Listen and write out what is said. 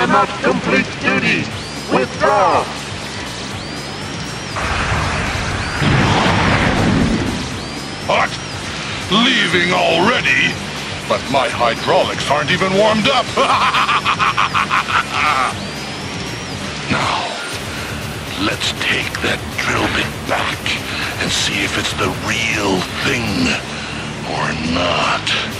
cannot complete duty. Withdraw. What? Leaving already? But my hydraulics aren't even warmed up. Now, let's take that drill bit back and see if it's the real thing or not.